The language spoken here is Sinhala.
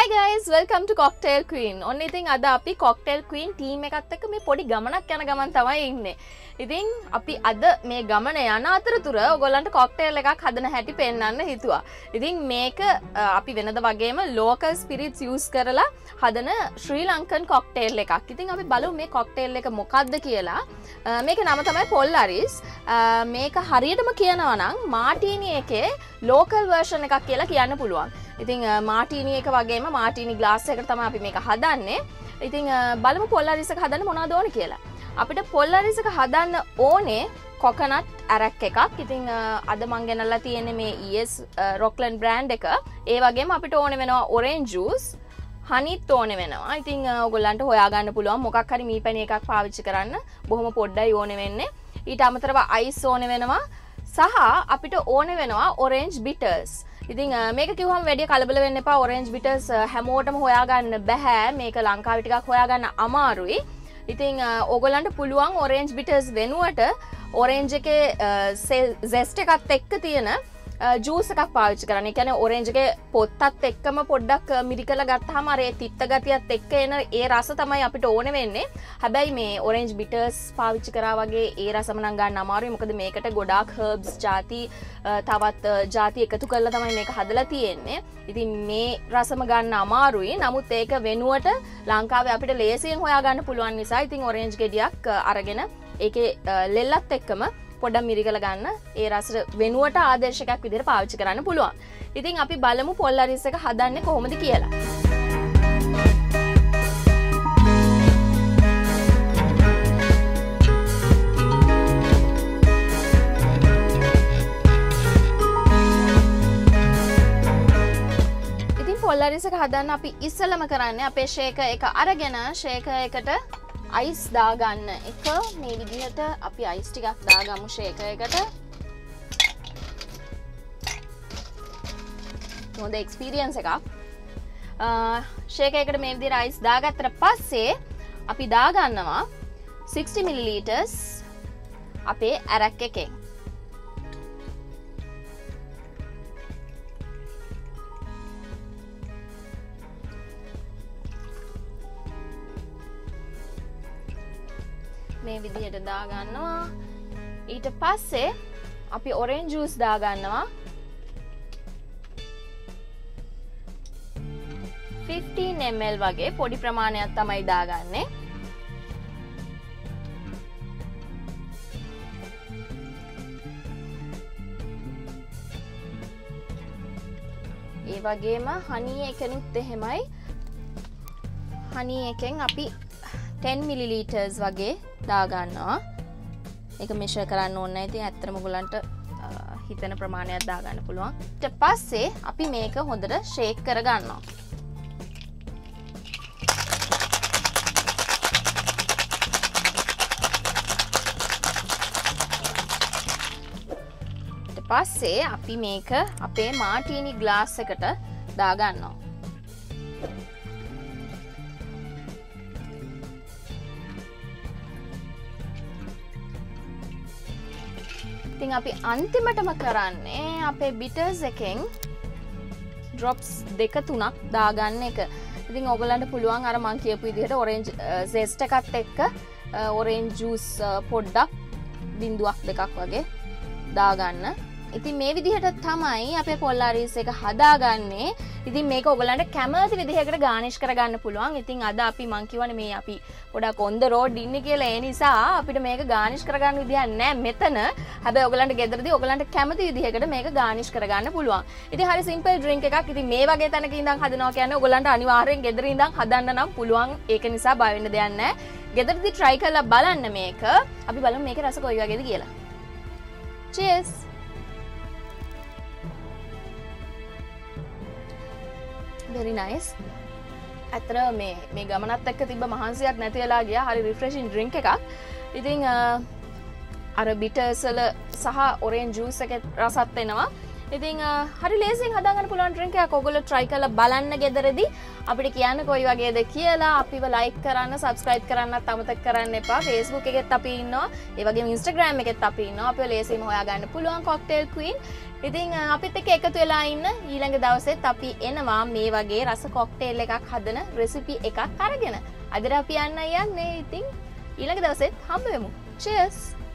guys, welcome to Cocktail Queen. ඔන්න ඉතින් අද අපි Cocktail Queen team එකත් එක්ක මේ පොඩි ගමනක් යන ගමන් තමයි ඉන්නේ. ඉතින් අපි අද මේ ගමන යන අතරතුර ඔයගොල්ලන්ට cocktail එකක් හදන හැටි පෙන්නන්න හිතුවා. ඉතින් මේක අපි වෙනද වගේම local spirits use කරලා හදන ශ්‍රී ලංකන් cocktail එකක්. ඉතින් අපි බලමු මේ cocktail එක මොකක්ද කියලා. මේකේ නම තමයි Polaris. මේක හරියටම කියනවා නම් Martini එකේ local version එකක් කියලා කියන්න පුළුවන්. ඉතින් මාටිනි එක වගේම මාටිනි ග්ලාස් එකකට තමයි අපි මේක හදන්නේ. ඉතින් බලමු පොලාරිස් එක හදන්න මොනවද ඕනේ කියලා. අපිට පොලාරිස් එක හදන්න ඕනේ කොකනට් ඇරක් එකක්. ඉතින් අද මම ගෙනල්ලා තියෙන්නේ මේ ES Rockland brand එක. ඒ වගේම අපිට ඕනේ වෙනවා orange juice, honeyත් ඕනේ වෙනවා. ඉතින් ඔයගොල්ලන්ට හොයාගන්න පුළුවන් මොකක් හරි මීපැණි එකක් පාවිච්චි කරන්න. බොහොම පොඩ්ඩයි ඕනේ වෙන්නේ. ඊට අමතරව ice ඕනේ වෙනවා. සහ අපිට ඕනේ වෙනවා orange bitters. ඉතින් මේක කිව්වම වැඩි කලබල වෙන්න එපා. orange bitters හැමෝටම හොයාගන්න බෑ. මේක ලංකාවේ ටිකක් හොයාගන්න අමාරුයි. ඉතින් ඕගොල්ලන්ට පුළුවන් orange bitters වෙනුවට orange එකේ zest එකත් එක්ක තියෙන juice එකක් පාවිච්චි කරන්න. ඒ කියන්නේ orange එකේ පොත්තත් එක්කම පොඩ්ඩක් මිරිකලා ගත්තාම අර ඒ තිත්ත ගතියත් එක්ක එන ඒ රස තමයි අපිට ඕනේ වෙන්නේ. හැබැයි මේ orange bitters පාවිච්චි කරා වගේ ඒ රසම නම් ගන්න අමාරුයි. මොකද මේකට ගොඩාක් herbs ಜಾති තවත් ಜಾති එකතු කරලා තමයි මේක හදලා තියෙන්නේ. ඉතින් මේ රසම ගන්න අමාරුයි. නමුත් ඒක වෙනුවට ලංකාවේ අපිට ලේසියෙන් හොයා ගන්න පුළුවන් නිසා ඉතින් orange ගෙඩියක් අරගෙන ඒකේ ලෙල්ලත් එක්කම පොඩ්ඩක් මිරිකලා ගන්න ඒ රස වෙනුවට ආදර්ශකයක් විදිහට පාවිච්චි කරන්න පුළුවන්. ඉතින් අපි බලමු පොලාරිස් එක හදන්නේ කොහොමද කියලා. ඉතින් පොලාරිස් එක හදන්න අපි ඉස්සෙල්ලම කරන්නේ අපේ ෂේකර් එක අරගෙන ෂේකර් එකට අයිස් දාගන්න එක. මේ විදිහට අපි අයිස් ටිකක් දාගමු ෂේකර් එකට. හොඳ එක්ස්පීරියන්ස් එකක්. ෂේකර් එකට මේ විදිහට අයිස් දාගත්තට පස්සේ අපි දාගන්නවා 60 ml අපේ ඇරක් එකෙන්. මේ විදිහට දාගන්නවා. ඊට පස්සේ අපි orange juice දාගන්නවා 15 ml වගේ පොඩි ප්‍රමාණයක් තමයි දාගන්නේ. ඒ වගේම honey එකනුත් එහෙමයි. honey එකෙන් අපි 10 ml වගේ දාගන්නවා. ඒක මෙෂර් කරන්න ඕනේ නැහැ. ඉතින් ඇත්තටම ඔයගලන්ට හිතන ප්‍රමාණයක් දාගන්න පුළුවන්. ඊට පස්සේ අපි මේක හොඳට ෂේක් කරගන්නවා. ඊට පස්සේ අපි මේක අපේ මාටිනි ග්ලාස් එකට දාගන්නවා. ඉතින් අපි අන්තිමටම කරන්නේ අපේ bitters එකෙන් drops 2-3ක් දාගන්න එක. ඉතින් ඔයගලන්ට පුළුවන් අර මම කියපු විදිහට orange zest එකත් එක්ක orange juice පොඩ්ඩක් බිඳුවක් දෙකක් වගේ දාගන්න. ඉතින් මේ විදිහට තමයි අපේ පොලාරිස් එක හදාගන්නේ. ඉතින් මේක ඔයගලන්ට කැමති විදිහකට ගානිෂ් කරගන්න පුළුවන්. ඉතින් අද අපි මං කියවනේ මේ අපි පොඩක් on the road ඉන්නේ කියලා ඒ නිසා අපිට මේක ගානිෂ් කරගන්න විදිහක් නැහැ මෙතන. හැබැයි ඔයගලන්ට ගෙදරදී ඔයගලන්ට කැමති විදිහකට මේක ගානිෂ් කරගන්න පුළුවන්. ඉතින් හරි සිම්පල් ඩ්‍රින්ක් එකක්. ඉතින් මේ වගේ තැනක ඉඳන් හදනවා කියන්නේ ඔයගලන්ට අනිවාර්යෙන් ගෙදර ඉඳන් හදන්න නම් පුළුවන්. ඒක නිසා බය වෙන්න දෙයක් නැහැ. ගෙදරදී try කරලා බලන්න මේක. අපි බලමු මේකේ රස කොයි වගේද කියලා. Cheers. very nice. අතර මේ ගමනත් එක්ක තිබ්බ මහන්සියක් නැති වෙලා ගියා. හරි රිෆ්‍රෙෂින් ඩ්‍රින්ක් එකක්. ඉතින් අර bitters වල සහ orange juice එකේ රසත් එනවා. ඉතින් හරි ලේසියෙන් හදාගන්න පුළුවන් ඩ්‍රින්ක් එකක්. ඔයගොල්ලෝ try කරලා බලන්න ගෙදරදී. අපිට කියන්න කොයි වගේද කියලා. අපිව like කරන්න, subscribe කරන්නත් අමතක කරන්න එපා. Facebook එකෙත් අපි ඉන්නවා. ඒ වගේම Instagram එකෙත් අපි ඉන්නවා. අපිව ලේසියෙන් හොයාගන්න පුළුවන් cocktail queen. ඉතින් අපිත් එක්ක එකතු වෙලා ඉන්න ඊළඟ දවසෙත් අපි එනවා මේ වගේ රස cocktail එකක් හදන recipe එකක් අරගෙන. අදට අපි යන්නේ. ඉතින් ඊළඟ දවසෙත් හම්බ වෙමු. Cheers!